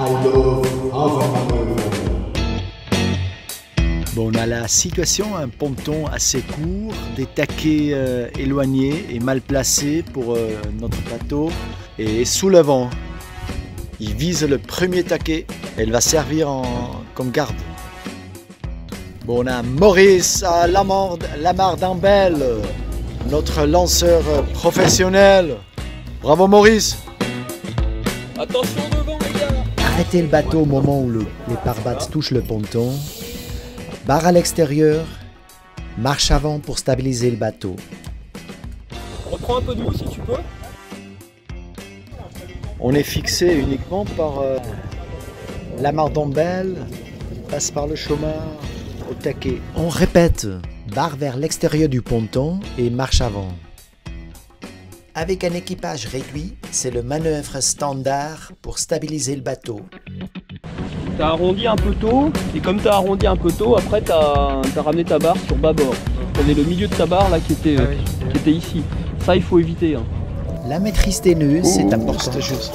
Bon, on a la situation, un ponton assez court, des taquets éloignés et mal placés pour notre bateau et sous le vent. Il vise le premier taquet et il va servir comme garde. Bon, on a Maurice à l'amarre d'Ambel, notre lanceur professionnel. Bravo Maurice! Attention devant les gars! Arrêtez le bateau au moment où les pare-battes touchent le ponton. Barre à l'extérieur, marche avant pour stabiliser le bateau. Reprends un peu de mou si tu peux. On est fixé uniquement par l'amarre d'Ambel, passe par le chômeur au taquet. On répète, barre vers l'extérieur du ponton et marche avant. Avec un équipage réduit, c'est le manœuvre standard pour stabiliser le bateau. T'as arrondi un peu tôt, et comme t'as arrondi un peu tôt, après t'as ramené ta barre sur bâbord. T'avais le milieu de ta barre là qui était ici. Ça il faut éviter. Hein. La maîtrise des nœuds, c'est important.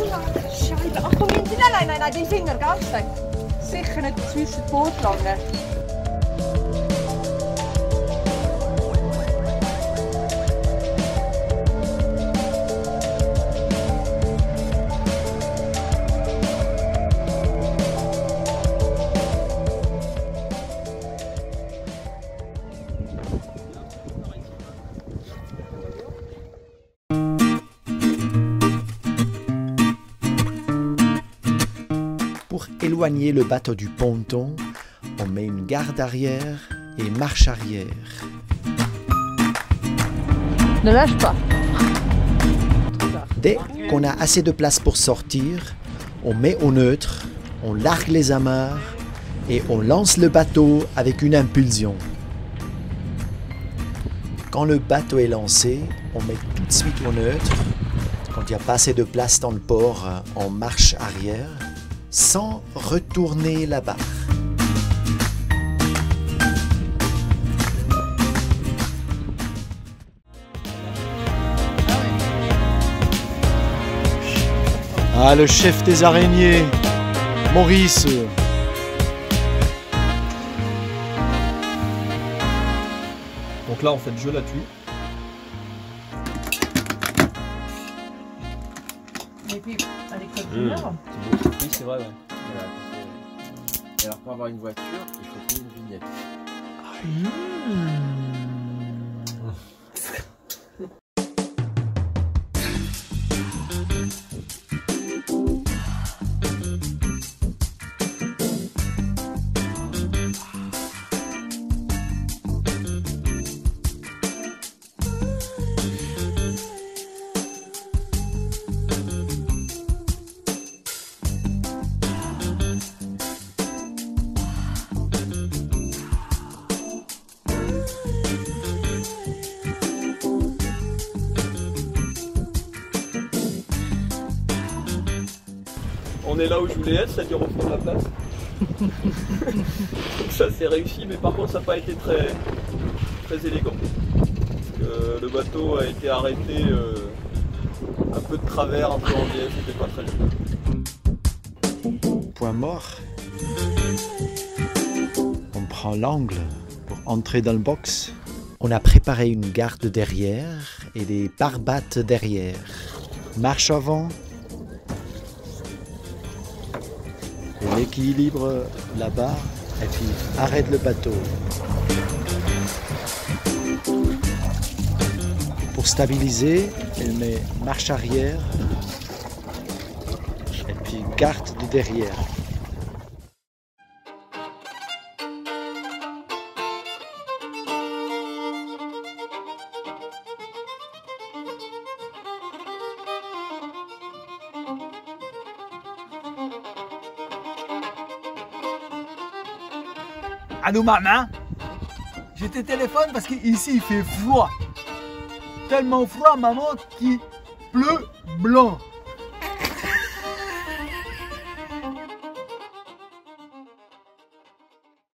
Pour éloigner le bateau du ponton, on met une garde arrière et marche arrière. Ne lâche pas. Dès qu'on a assez de place pour sortir, on met au neutre, on largue les amarres et on lance le bateau avec une impulsion. Quand le bateau est lancé, on met tout de suite au neutre. Quand il n'y a pas assez de place dans le port, on marche arrière sans retourner la barre. Ah, le chef des araignées, Maurice. Donc là en fait je la tue. Et puis, avec cette couleur. Oui c'est vrai ouais. Voilà. Et alors pour avoir une voiture, il faut payer une vignette. On est là où je voulais être, c'est-à-dire au fond de la place. Donc ça c'est réussi, mais par contre ça n'a pas été très élégant. Parce que le bateau a été arrêté un peu de travers, un peu en biais, c'était pas très joli. Point mort. On prend l'angle pour entrer dans le box. On a préparé une garde derrière et des pare-battes derrière. Marche avant. Et l'équilibre là-bas, et puis arrête le bateau. Pour stabiliser, elle met marche arrière et puis garde de derrière. Allô maman, je te téléphone parce qu'ici il fait froid. Tellement froid maman qu'il pleut blanc.